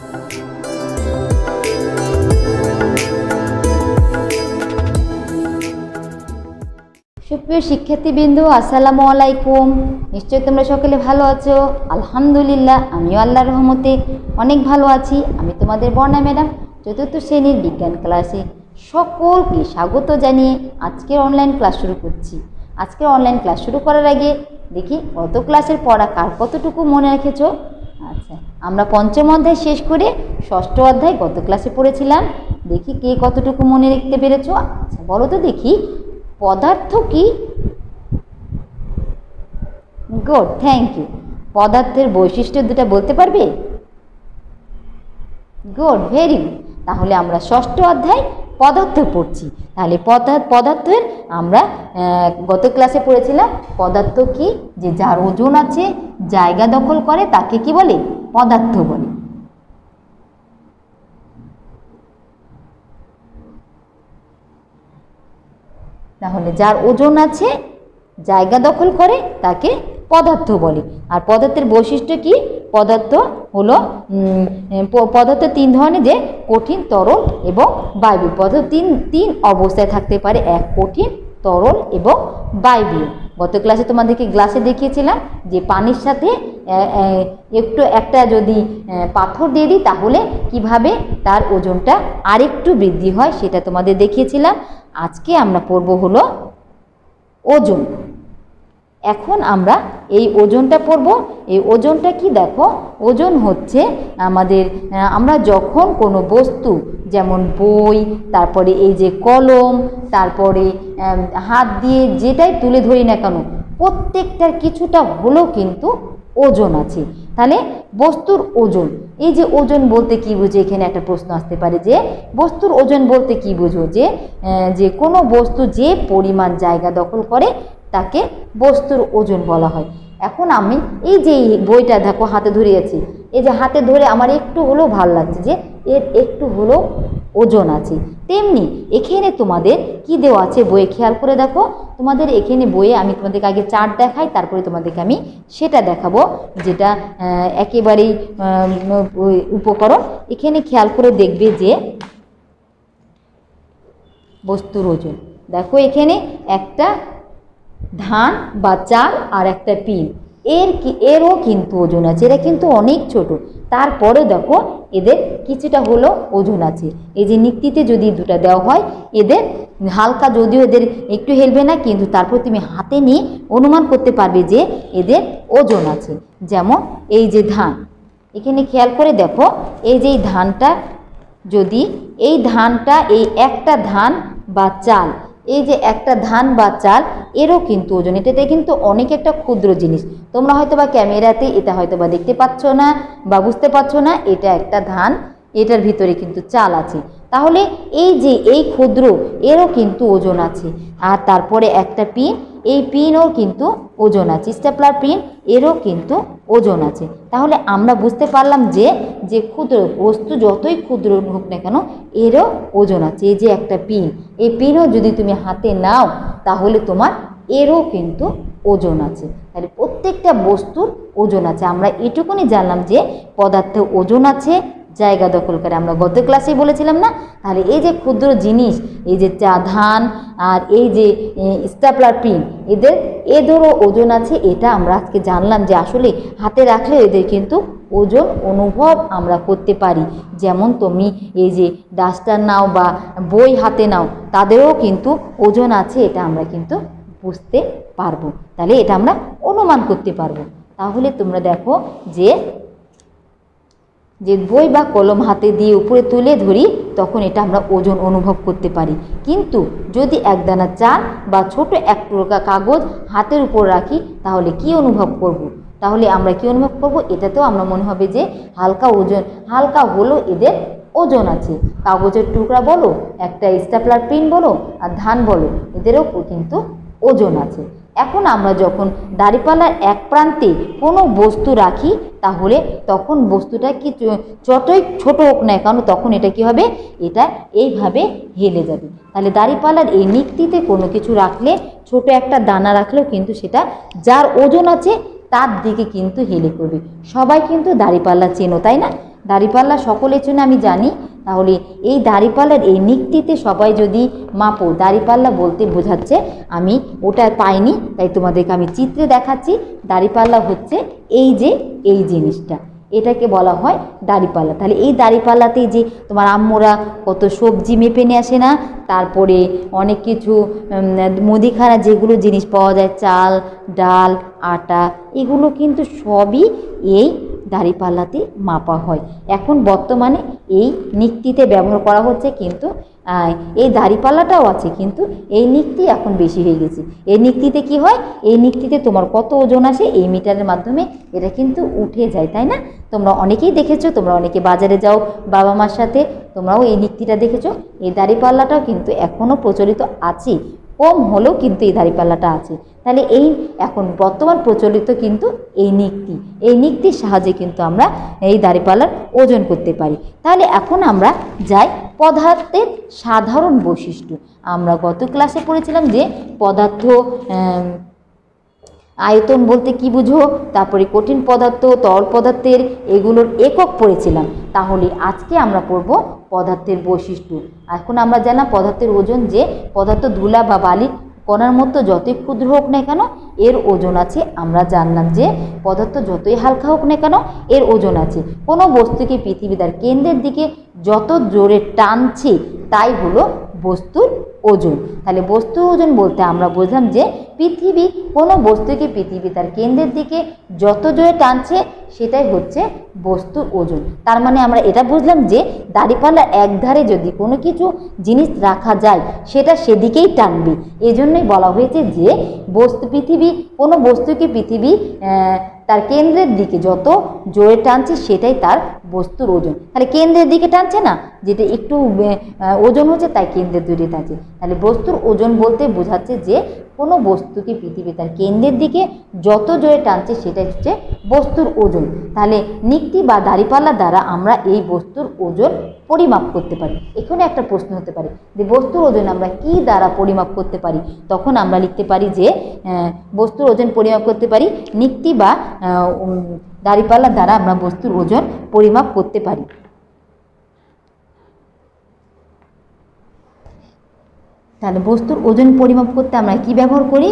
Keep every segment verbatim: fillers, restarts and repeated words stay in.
সুপ্রিয় শিক্ষার্থীবৃন্দ, আসসালামু আলাইকুম। নিশ্চয়ই তোমরা সকলে ভালো আছো। আলহামদুলিল্লাহ, আমিও আল্লাহর রহমতে অনেক ভালো আছি। আমি তোমাদের বর্ণা ম্যাডাম চতুর্থ শ্রেণীর বিজ্ঞান ক্লাসে সকলকে স্বাগত জানিয়ে আজকের অনলাইন ক্লাস শুরু করছি। আজকের অনলাইন ক্লাস শুরু করার আগে দেখি গত ক্লাসের পড়া কার কতটুকু মনে রেখেছো। আচ্ছা, আমরা পঞ্চম অধ্যায় শেষ করে ষষ্ঠ অধ্যায় গত ক্লাসে পড়েছিলাম। দেখি কে কতটুকু মনে রাখতে পেরেছো। আচ্ছা, বলো তো দেখি পদার্থ কি? Good, thank you. পদার্থের বৈশিষ্ট্য দুটো বলতে পারবে? Good, very good. তাহলে আমরা ষষ্ঠ অধ্যায় পদার্থ পড়ছি। তাহলে পদার্থের আমরা গত ক্লাসে পড়েছিলাম পদার্থ কি, যে যার ওজন আছে, জায়গা দখল করে, তাকে কি বলে? পদার্থ বলে। তাহলে যার ওজন আছে, জায়গা দখল করে, তাকে পদার্থ বলে। আর পদার্থের বৈশিষ্ট্য কি? পদার্থ হলো পদার্থ তিন ধরনের, যে কঠিন, তরল এবং বায়বীয়। পদার্থ তিন তিন অবস্থায় থাকতে পারে, এক কঠিন, তরল এবং বায়বীয়। গত ক্লাসে তোমাদেরকে গ্লাসে দেখিয়েছিলাম যে পানির সাথে একটু একটা যদি পাথর দিয়ে দিই তাহলে কিভাবে তার ওজনটা আরেকটু বৃদ্ধি হয়, সেটা তোমাদের দেখিয়েছিলাম। আজকে আমরা পড়ব হলো ওজন। এখন আমরা এই ওজনটা পড়ব। এই ওজনটা কি? দেখো, ওজন হচ্ছে আমাদের, আমরা যখন কোনো বস্তু, যেমন বই, তারপরে এই যে কলম, তারপরে হাত দিয়ে যেটাই তুলে ধরি না কেন, প্রত্যেকটার কিছুটা হলেও কিন্তু ওজন আছে। তাহলে বস্তুর ওজন, এই যে ওজন বলতে কি বুঝো? এখানে একটা প্রশ্ন আসতে পারে যে বস্তুর ওজন বলতে কি বুঝো? যে যে কোনো বস্তু যে পরিমাণ জায়গা দখল করে তাকে বস্তুর ওজন বলা হয়। এখন আমি এই যে বইটা দেখো হাতে ধরে আছি, এই যে হাতে ধরে আমার একটু হলেও ভালো লাগছে যে এর একটু হলেও ওজন আছে। তেমনি এখানে তোমাদের কি দেওয়া আছে বইয়ে, খেয়াল করে দেখো। তোমাদের এখানে বইয়ে আমি তোমাদেরকে আগে চার্ট দেখাই, তারপরে তোমাদেরকে আমি সেটা দেখাবো যেটা একেবারেই উপকরণ। এখানে খেয়াল করে দেখবে যে বস্তুর ওজন, দেখো এখানে একটা ধান বা চাল আর একটা পিন, এর কি এরও কিন্তু ওজন আছে। এরা কিন্তু অনেক ছোট, তারপরে দেখো এদের কিছুটা হলো ওজন আছে। এই যে নিক্তিতে যদি দুটা দেওয়া হয়, এদের হালকা, যদিও এদের একটু হেলবে না, কিন্তু তারপর তুমি হাতে নিয়ে অনুমান করতে পারবে যে এদের ওজন আছে। যেমন এই যে ধান, এখানে খেয়াল করে দেখো, এই যে ধানটা, যদি এই ধানটা, এই একটা ধান বা চাল, এই যে একটা ধান বা চাল, এরও কিন্তু ওজন। এটাতে কিন্তু অনেক একটা ক্ষুদ্র জিনিস, তোমরা হয়তো বা ক্যামেরাতে এটা হয়তো বা দেখতে পাচ্ছ না বা বুঝতে পারছো না। এটা একটা ধান, এটার ভিতরে কিন্তু চাল আছে। তাহলে এই যে এই ক্ষুদ্র, এরও কিন্তু ওজন আছে। আর তারপরে একটা পিন, এই পিনও কিন্তু ওজন আছে। স্টেপলার পিন, এরও কিন্তু ওজন আছে। তাহলে আমরা বুঝতে পারলাম যে যে ক্ষুদ্র বস্তু যতই ক্ষুদ্র হোক না কেন, এরও ওজন আছে। এই যে একটা পিন, এই পিনও যদি তুমি হাতে নাও তাহলে তোমার এরও কিন্তু ওজন আছে। তাহলে প্রত্যেকটা বস্তুর ওজন আছে। আমরা এটুকুনি জানলাম যে পদার্থে ওজন আছে, জায়গা দখল করে, আমরা গত ক্লাসেই বলেছিলাম না? তাহলে এই যে ক্ষুদ্র জিনিস, এই যে চা ধান আর এই যে স্টেপলার পিন, এদের এদেরও ওজন আছে। এটা আমরা আজকে জানলাম যে আসলে হাতে রাখলে এদের কিন্তু ওজন অনুভব আমরা করতে পারি। যেমন তুমি এই যে ডাস্টার নাও বা বই হাতে নাও, তাদেরও কিন্তু ওজন আছে, এটা আমরা কিন্তু বুঝতে পারবো। তাহলে এটা আমরা অনুমান করতে পারবো। তাহলে তোমরা দেখো যে যে বই বা কলম হাতে দিয়ে উপরে তুলে ধরি, তখন এটা আমরা ওজন অনুভব করতে পারি। কিন্তু যদি একদানা চাল বা ছোট এক টুকরা কাগজ হাতের উপর রাখি, তাহলে কি অনুভব করব? তাহলে আমরা কি অনুভব করব? এটাতেও আমরা মনে হবে যে হালকা ওজন, হালকা হলো এদের ওজন আছে। কাগজের টুকরা বলো, একটা স্টেপলার পিন বলো, আর ধান বলো, এদেরও কিন্তু ওজন আছে। এখন আমরা যখন দাঁড়িপাল্লার এক প্রান্তে কোনো বস্তু রাখি, তাহলে তখন বস্তুটা কি যতই ছোট হোক না কেন, তখন এটা কি হবে? এটা এইভাবে হেলে যাবে। তাহলে দাঁড়িপাল্লার এই নিক্তিতে কোনো কিছু রাখলে, ছোট একটা দানা রাখলেও কিন্তু সেটা যার ওজন আছে তার দিকে কিন্তু হেলে পড়বে। সবাই কিন্তু দাঁড়িপাল্লা চেনো, তাই না? দাঁড়িপাল্লা সকলের জন্য আমি জানি। তাহলে এই দাঁড়িপাল্লার এই নিকটিতে সবাই যদি মাপো, দাঁড়িপাল্লা বলতে বোঝাচ্ছে আমি ওটা পাইনি, তাই তোমাদেরকে আমি চিত্রে দেখাচ্ছি। দাঁড়িপাল্লা হচ্ছে এই যে এই জিনিসটা, এটাকে বলা হয় দাঁড়িপাল্লা। তাহলে এই দাঁড়িপাল্লাতেই যে তোমার আম্মুরা কত সবজি মেপে নিয়ে আসে না, তারপরে অনেক কিছু মুদিখানা যেগুলো জিনিস পাওয়া যায়, চাল ডাল আটা, এগুলো কিন্তু সবই এই দাঁড়িপাল্লাতে মাপা হয়। এখন বর্তমানে এই নিকটিতে ব্যবহার করা হচ্ছে, কিন্তু এই দাঁড়িপাল্লাটাও আছে, কিন্তু এই নিকটি এখন বেশি হয়ে গেছে। এই নিকটিতে কি হয়, এই নিকটিতে তোমার কত ওজন আসে এই মিটারের মাধ্যমে এটা কিন্তু উঠে যায়, তাই না? তোমরা অনেকেই দেখেছো, তোমরা অনেকে বাজারে যাও বাবা মার সাথে, তোমরাও এই নিকটিটা দেখেছো। এই দাঁড়িপাল্লাটাও কিন্তু এখনও প্রচলিত আছে, কম হলেও কিন্তু এই দাঁড়িপাল্লাটা আছে। তাহলে এই এখন বর্তমান প্রচলিত কিন্তু এই নিকটি, এই নিকটির সাহায্যে কিন্তু আমরা এই দাঁড়িপাল্লার ওজন করতে পারি। তাহলে এখন আমরা যাই পদার্থের সাধারণ বৈশিষ্ট্য। আমরা গত ক্লাসে পড়েছিলাম যে পদার্থ আয়তন বলতে কি বুঝো, তারপরে কঠিন পদার্থ তরল পদার্থের এগুলোর একক পড়েছিলাম। তাহলে আজকে আমরা পড়ব পদার্থের বৈশিষ্ট্য। এখন আমরা জানলাম পদার্থের ওজন, যে পদার্থ ধুলা বা বালির কণার মতো যতই ক্ষুদ্র হোক না কেন এর ওজন আছে। আমরা জানলাম যে পদার্থ যতই হালকা হোক না কেন এর ওজন আছে। কোনো বস্তুকে পৃথিবী তার কেন্দ্রের দিকে যত জোরে টানছে তাই হলো বস্তুর ওজন। তাহলে বস্তুর ওজন বলতে আমরা বুঝলাম যে পৃথিবী কোনো বস্তুকে পৃথিবী তার কেন্দ্রের দিকে যত জোরে টানছে সেটাই হচ্ছে বস্তুর ওজন। তার মানে আমরা এটা বুঝলাম যে দাঁড়িপাল্লার একধারে যদি কোনো কিছু জিনিস রাখা যায় সেটা সেদিকেই টানবে। এজন্যই বলা হয়েছে যে বস্তু পৃথিবী কোনো বস্তুকে পৃথিবী তার কেন্দ্রের দিকে যত জোরে টানছে সেটাই তার বস্তুর ওজন। তাহলে কেন্দ্রের দিকে টানছে না, যেটা একটু ওজন হচ্ছে তাই কেন্দ্রের দিকে টানছে। তাহলে বস্তুর ওজন বলতে বোঝাচ্ছে যে কোনো বস্তুকে পৃথিবী তার কেন্দ্রের দিকে যত জোরে টানছে সেটাই হচ্ছে বস্তুর ওজন। তাহলে নিকটি বা দাঁড়িপাল্লা দ্বারা আমরা এই বস্তুর ওজন পরিমাপ করতে পারি। এখানে একটা প্রশ্ন হতে পারে যে বস্তুর ওজন আমরা কি দ্বারা পরিমাপ করতে পারি? তখন আমরা লিখতে পারি যে বস্তুর ওজন পরিমাপ করতে পারি নিকটি বা দাঁড়িপাল্লা দ্বারা আমরা বস্তুর ওজন পরিমাপ করতে পারি। তাহলে বস্তুর ওজন পরিমাপ করতে আমরা কি ব্যবহার করি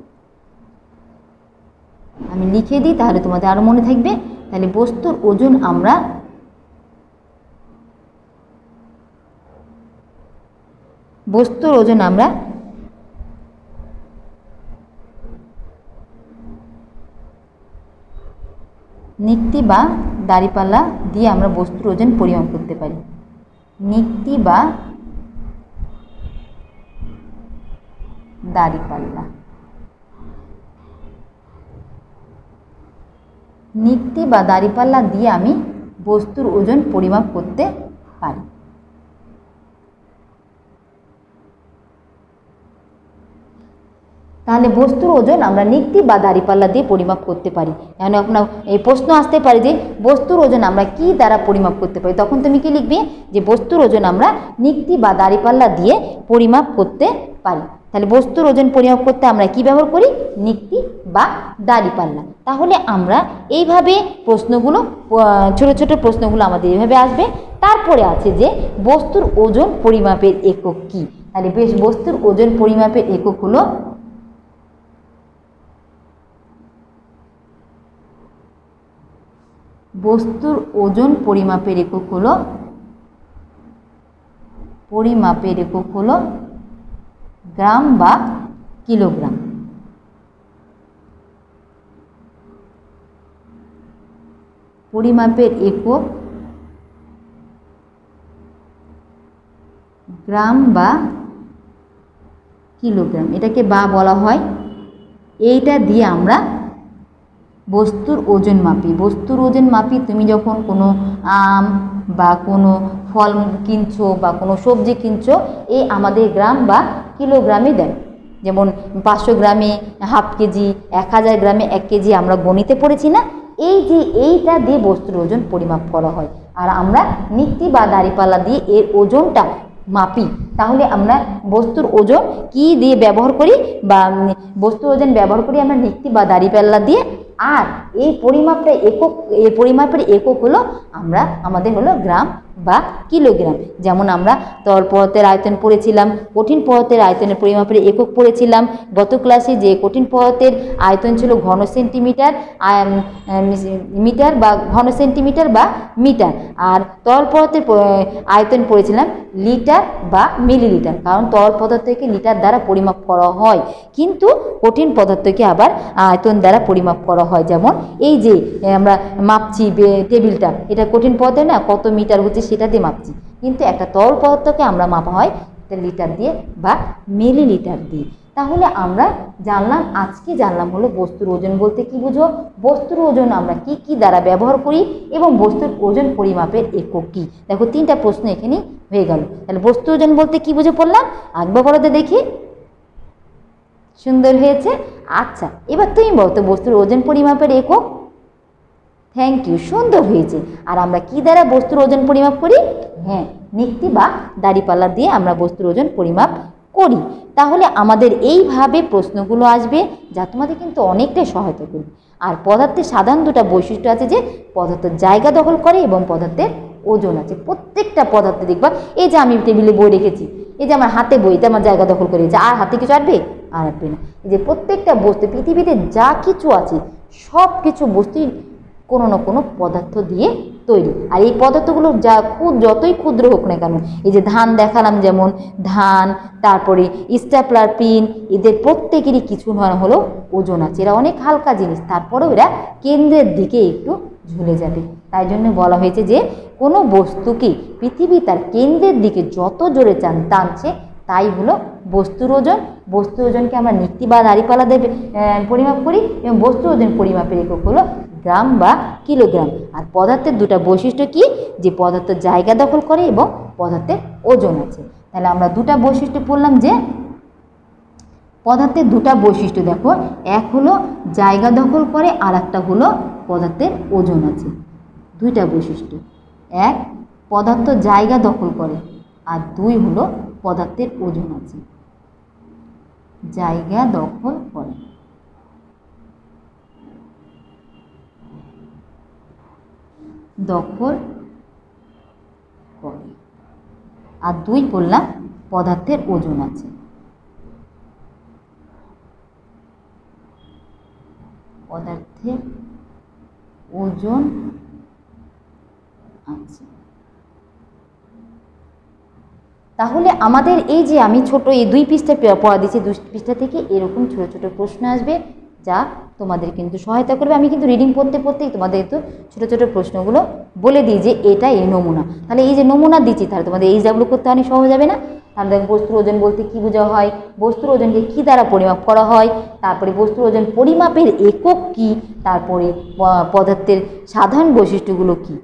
আমি লিখে দিই, তাহলে তোমাদের আরো মনে থাকবে। তাহলে বস্তুর ওজন আমরা বস্তুর ওজন আমরা নিকটি বা দাঁড়িপাল্লা দিয়ে আমরা বস্তুর ওজন পরিমাপ করতে পারি। নিকটি বা দাঁড়িপাল্লা, নিকটি বা দাঁড়িপাল্লা দিয়ে আমি বস্তুর ওজন পরিমাপ করতে পারি। তাহলে বস্তুর ওজন আমরা নিকটি বা দাঁড়িপাল্লা দিয়ে পরিমাপ করতে পারি। এখন আপনার এই প্রশ্ন আসতে পারে যে বস্তুর ওজন আমরা কি দ্বারা পরিমাপ করতে পারি? তখন তুমি কি লিখবে যে বস্তুর ওজন আমরা নিকটি বা দাঁড়িপাল্লা দিয়ে পরিমাপ করতে পারি। তাহলে বস্তুর ওজন পরিমাপ করতে আমরা কি ব্যবহার করি? নিকটি বা দাঁড়িপাল্লা। তাহলে আমরা এইভাবে প্রশ্নগুলো ছোট ছোট প্রশ্নগুলো আমাদের এইভাবে আসবে। তারপরে আছে যে বস্তুর ওজন পরিমাপের একক কি? তাহলে বেশ বস্তুর ওজন পরিমাপের একক হলো বস্তুর ওজন পরিমাপের একক হলো পরিমাপের একক হলো গ্রাম বা কিলোগ্রাম। পরিমাপের একক গ্রাম বা কিলোগ্রাম, এটাকে বা বলা হয়। এইটা দিয়ে আমরা বস্তুর ওজন মাপি। বস্তুর ওজন মাপি তুমি যখন কোনো আম বা কোনো ফল কিনছো বা কোনো সবজি কিনছো, এই আমাদের গ্রাম বা কিলোগ্রামে দেয়। যেমন পাঁচশো গ্রামে হাফ কেজি, এক হাজার গ্রামে এক কেজি আমরা গণিতে পড়েছি না? এই যে এইটা দিয়ে বস্তুর ওজন পরিমাপ করা হয়। আর আমরা নিকটি বা দাঁড়িপাল্লা দিয়ে এর ওজনটা মাপি। তাহলে আমরা বস্তুর ওজন কি দিয়ে ব্যবহার করি বা বস্তুর ওজন ব্যবহার করি আমরা নিকটি বা দাঁড়িপাল্লা দিয়ে আর এই পরিমাপটা একক, এই পরিমাপের একক হলো আমরা আমাদের হলো গ্রাম বা কিলোগ্রাম। যেমন আমরা তরল পদার্থের আয়তন পড়েছিলাম, কঠিন পদার্থের আয়তনের পরিমাপের একক পড়েছিলাম গত ক্লাসে, যে কঠিন পদার্থের আয়তন ছিল ঘন সেন্টিমিটার মিটার বা ঘন সেন্টিমিটার বা মিটার, আর তরল পদার্থের আয়তন পড়েছিলাম লিটার বা মিলিলিটার, কারণ তরল পদার্থকে লিটার দ্বারা পরিমাপ করা হয়, কিন্তু কঠিন পদার্থকে আবার আয়তন দ্বারা পরিমাপ করা হয়। যেমন এই যে আমরা মাপছি টেবিলটা, এটা কঠিন পদার্থ না, কত মিটার হচ্ছে সেটা দিয়ে মাপছি, কিন্তু একটা তরল পদার্থকে আমরা মাপা হয় লিটার দিয়ে বা মিলিলিটার দিয়ে। তাহলে আমরা জানলাম, আজকে জানলাম হলো বস্তুর ওজন বলতে কি বুঝো, বস্তুর ওজন আমরা কি কি দ্বারা ব্যবহার করি এবং বস্তুর ওজন পরিমাপের একক কি। দেখো তিনটা প্রশ্ন এখানে হয়ে গেল। তাহলে বস্তুর ওজন বলতে কি বুঝে পড়লাম, একবার বলতে দেখি। সুন্দর হয়েছে। আচ্ছা, এবার তুমি বলো তো বস্তুর ওজন পরিমাপের একক। থ্যাংক ইউ, সুন্দর হয়েছে। আর আমরা কি দ্বারা বস্তুর ওজন পরিমাপ করি? হ্যাঁ, নিক্তি বা দাঁড়িপাল্লা দিয়ে আমরা বস্তুর ওজন পরিমাপ করি। তাহলে আমাদের এইভাবে প্রশ্নগুলো আসবে, যা তোমাদের কিন্তু অনেকটাই সহায়তা করবে। আর পদার্থের সাধারণ দুটা বৈশিষ্ট্য আছে, যে পদার্থের জায়গা দখল করে এবং পদার্থের ওজন আছে। প্রত্যেকটা পদার্থে দেখবা, এই যে আমি টেবিলে বই রেখেছি, এই যে আমার হাতে বই, এটা আমার জায়গা দখল করেছে, আর হাতে কিছু আসবে? আর আসবে না। এই যে প্রত্যেকটা বস্তু, পৃথিবীতে যা কিছু আছে সব কিছু বস্তু কোনো না কোনো পদার্থ দিয়ে তৈরি। আর এই পদার্থগুলো যা ক্ষুদ্র, যতই ক্ষুদ্র হোক না কেন, এই যে ধান দেখালাম, যেমন ধান, তারপরে স্ট্যাপলার, পিন, এদের প্রত্যেকেরই কিছু না হলেও ওজন আছে। এরা অনেক হালকা জিনিস, তারপরেও এরা কেন্দ্রের দিকে একটু ঝুলে যাবে। তাই জন্য বলা হয়েছে যে কোনো বস্তুকে পৃথিবী তার কেন্দ্রের দিকে যত জোরে চান টানছে, তাই হলো বস্তুর ওজন। বস্তুর ওজনকে আমরা নিক্তি বা দাঁড়িপাল্লা দেবে পরিমাপ করি, এবং বস্তুর ওজন পরিমাপের একক হলো গ্রাম বা কিলোগ্রাম। আর পদার্থের দুটা বৈশিষ্ট্য কি, যে পদার্থ জায়গা দখল করে এবং পদার্থের ওজন আছে। তাহলে আমরা দুটা বৈশিষ্ট্য পড়লাম, যে পদার্থের দুটা বৈশিষ্ট্য দেখো, এক হলো জায়গা দখল করে, আর একটা হলো পদার্থের ওজন আছে। দুইটা বৈশিষ্ট্য, এক পদার্থ জায়গা দখল করে, আর দুই হলো পদার্থের ওজন আছে। জায়গা দখল করে, দখল করে, আর দুই বললাম পদার্থের ওজন আছে। পদার্থের ওজন আছে। তাহলে আমাদের এই যে আমি ছোট এই দুই পৃষ্ঠা পড়া দিচ্ছি, দুই পৃষ্ঠা থেকে এরকম ছোট ছোট প্রশ্ন আসবে, যা তোমাদের কিন্তু সহায়তা করবে। আমি কিন্তু রিডিং পড়তে পড়তেই তোমাদের একটু ছোটো ছোটো প্রশ্নগুলো বলে দিই, যে এটা এই নমুনা। তাহলে এই যে নমুনা দিচ্ছি, তাহলে তোমাদের এই জাগুলো করতে অনেক সহজ হবে না? তাহলে দেখো, বস্তুর ওজন বলতে কী বোঝা হয়, বস্তুর ওজনকে কী দ্বারা পরিমাপ করা হয়, তারপরে বস্তুর ওজন পরিমাপের একক কী, তারপরে পদার্থের সাধারণ বৈশিষ্ট্যগুলো কী।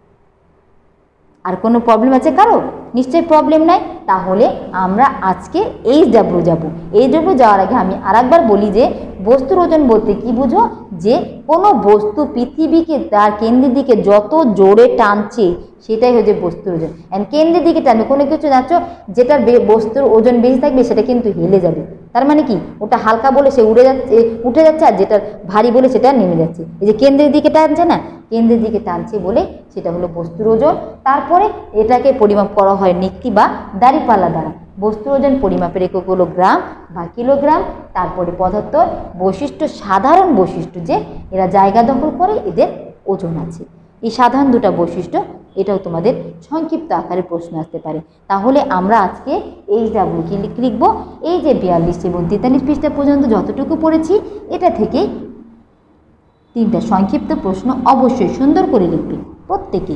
আর কোনো প্রবলেম আছে কারো? নিশ্চয়ই প্রবলেম নাই। তাহলে আমরা আজকে এইচ ডাব্লিউ যাব। এইচ ডাব্লিউ যাওয়ার আগে আমি আরেকবার বলি, যে বস্তুর ওজন বলতে কি বুঝো, যে কোনো বস্তু পৃথিবীকে তার কেন্দ্রের দিকে যত জোরে টানছে, সেটাই হচ্ছে বস্তুর ওজন। অ্যান্ড কেন্দ্রের দিকে টানবে, কোনো কিছু যাচ্ছ যেটার বস্তুর ওজন বেশি থাকবে, সেটা কিন্তু হেলে যাবে। তার মানে কি, ওটা হালকা বলে সে উড়ে যাচ্ছে, উঠে যাচ্ছে, আর যেটা ভারী বলে সেটা নেমে যাচ্ছে। এই যে কেন্দ্রের দিকে টানছে না, কেন্দ্রের দিকে টানছে বলে সেটা হলো বস্তুর ওজন। তারপরে এটাকে পরিমাপ করা হয় নিক্তি বা দাঁড়িপাল্লা দ্বারা। বস্তুর ওজন পরিমাপের একক হলো গ্রাম বা কিলোগ্রাম। তারপরে পদার্থ বৈশিষ্ট্য, সাধারণ বৈশিষ্ট্য, যে এরা জায়গা দখল করে, এদের ওজন আছে। এই সাধারণ দুটা বৈশিষ্ট্য, এটাও তোমাদের সংক্ষিপ্ত আকারে প্রশ্ন আসতে পারে। তাহলে আমরা আজকে এইচ ডাব্লিউ কি লিখবো, এই যে বিয়াল্লিশ এবং তেতাল্লিশ পৃষ্ঠা পর্যন্ত যতটুকু পড়েছি, এটা থেকে তিনটা সংক্ষিপ্ত প্রশ্ন অবশ্যই সুন্দর করে লিখবে প্রত্যেকেই।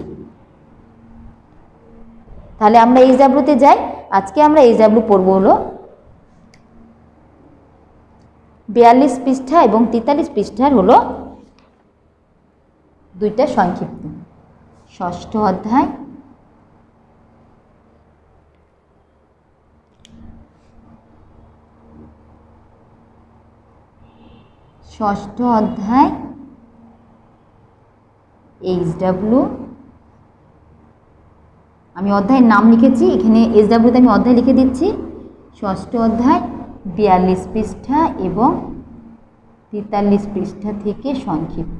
তাহলে আমরা এইচ ডাব্লিউতে যাই। আজকে আমরা এইচ ডাব্লিউ পড়বো হলো বিয়াল্লিশ পৃষ্ঠা এবং তেতাল্লিশ পৃষ্ঠার হলো দুইটা সংক্ষিপ্ত। ষষ্ঠ অধ্যায়, ষষ্ঠ অধ্যায় এইচ ডাব্লিউ। আমি অধ্যায়ের নাম লিখেছি, এখানে এইচ ডাব্লিউতে আমি অধ্যায় লিখে দিচ্ছি। ষষ্ঠ অধ্যায় বিয়াল্লিশ পৃষ্ঠা এবং তেতাল্লিশ পৃষ্ঠা থেকে সংক্ষিপ্ত,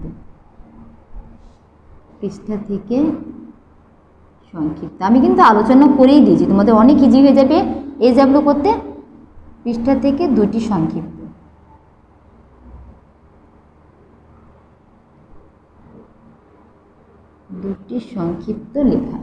পৃষ্ঠা থেকে সংক্ষিপ্ত। আমি কিন্তু আলোচনা করেই দিয়েছি, তোমাদের অনেক ইজি হয়ে যাবে এই জাবলো করতে। পৃষ্ঠা থেকে দুটি সংক্ষিপ্ত, দুটি সংক্ষিপ্ত লেখা।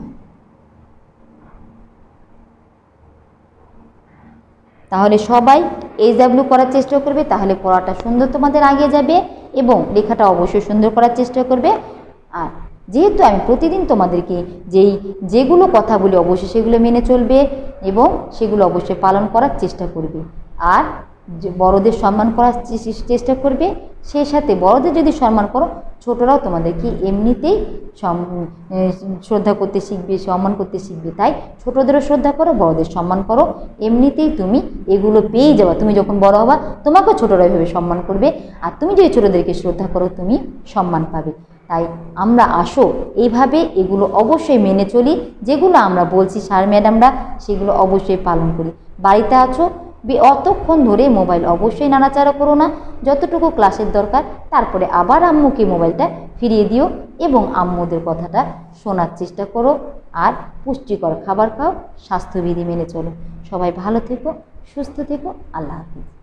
তাহলে সবাই এই জাবলো করার চেষ্টা করবে, তাহলে পড়াটা সুন্দর তোমাদের আগে যাবে এবং লেখাটা অবশ্যই সুন্দর করার চেষ্টা করবে। আর যেহেতু আমি প্রতিদিন তোমাদেরকে যেই যেগুলো কথা বলি অবশ্যই সেগুলো মেনে চলবে এবং সেগুলো অবশ্যই পালন করার চেষ্টা করবে। আর বড়দের সম্মান করার চেষ্টা করবে, সেই সাথে বড়দের যদি সম্মান করো ছোটরাও তোমাদেরকে এমনিতেই শ্রদ্ধা করতে শিখবে, সম্মান করতে শিখবে। তাই ছোটদেরও শ্রদ্ধা করো, বড়দের সম্মান করো, এমনিতেই তুমি এগুলো পেয়ে যাবে। তুমি যখন বড় হবা তোমাকেও ছোটরা এভাবে সম্মান করবে, আর তুমি যদি ছোটদেরকে শ্রদ্ধা করো তুমি সম্মান পাবে। তাই আমরা আসো এইভাবে এগুলো অবশ্যই মেনে চলি, যেগুলো আমরা বলছি স্যার ম্যাডামরা সেগুলো অবশ্যই পালন করি। বাড়িতে আছো অতক্ষণ ধরে মোবাইল অবশ্যই নাড়াচাড়া করো না, যতটুকু ক্লাসের দরকার তারপরে আবার আম্মুকে মোবাইলটা ফিরিয়ে দিও এবং আম্মুদের কথাটা শোনার চেষ্টা করো। আর পুষ্টিকর খাবার খাও, স্বাস্থ্যবিধি মেনে চলো। সবাই ভালো থেকো, সুস্থ থেকো, আল্লাহ হাফিজ।